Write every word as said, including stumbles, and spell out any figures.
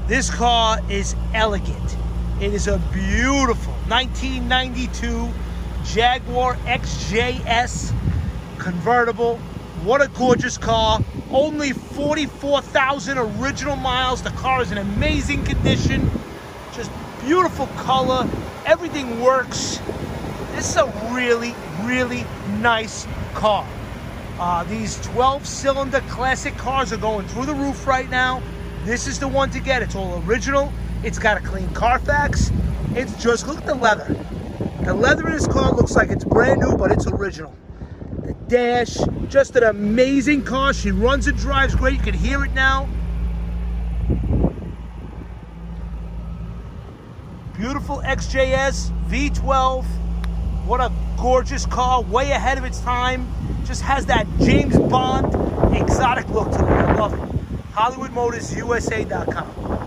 This car is elegant. It is a beautiful nineteen ninety-two Jaguar X J S convertible. What a gorgeous car. Only forty-four thousand original miles. The car is in amazing condition. Just beautiful color. Everything works. This is a really, really nice car. Uh, these twelve cylinder classic cars are going through the roof right now. This is the one to get. It's all original. It's got a clean Carfax. It's just, look at the leather. The leather in this car looks like it's brand new, but it's original. The dash, just an amazing car. She runs and drives great. You can hear it now. Beautiful X J S V twelve. What a gorgeous car, way ahead of its time. Just has that James Bond exotic look to it. I love it. Hollywood Motors U S A dot com.